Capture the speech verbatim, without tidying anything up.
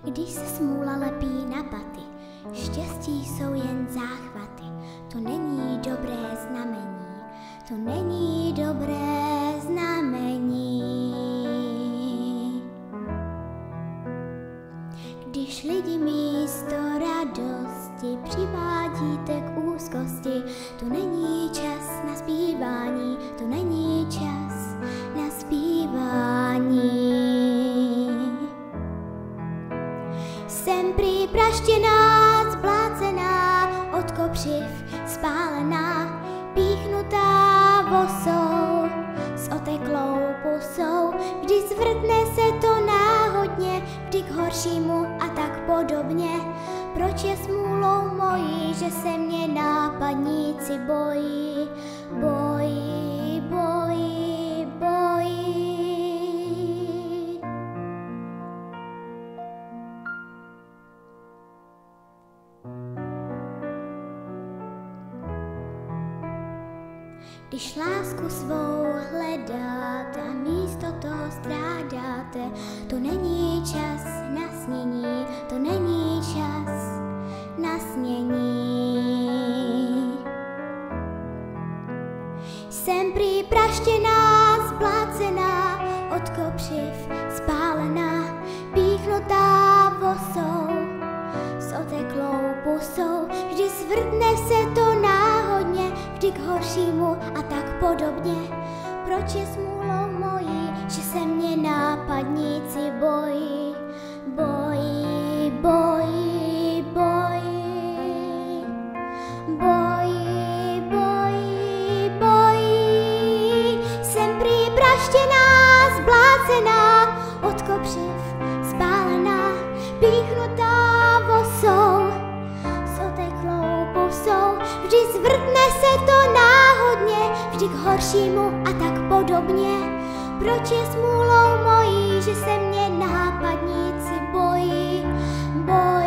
Když se smůla lepí na paty, štěstí jsou jen záchvaty. To není dobré znamení, to není dobré znamení. Když lidi místo radosti přivádíte k úzkosti, to není čas na zpívání, to není čas na zpívání. Jsem prý praštěná, zblácená, od kopřiv spálená, píchnutá vosou s oteklou pusou. Vždy zvrtne se to náhodně, vždy k horšímu a tak podobně. Proč je smůlou mojí, že se mě nápadníci bojí, bojí, bojí, bojí. Když lásku svou hledáte a místo toho strádáte, to není čas na snění, to není čas na snění. Jsem prý praštěná, zblácená, od kopřiv spálená, píchnutá vosou s oteklou pusou. Vždy zvrtne se to náhodně, vždy k horšímu a tak podobně. Proč je smůlou mojí, že se mě nápadníci bojí, bojí, bojí, bojí, bojí, bojí, bojí. Jsem prý praštěná, zblácená, od kopřiv spálená, píchnutá vosou s oteklou pusou. Vždy zvrtne se to náhodně, vždy k horšímu a tak podobně. Proč je smůlou mojí, že se mě nápadníci bojí, bojí.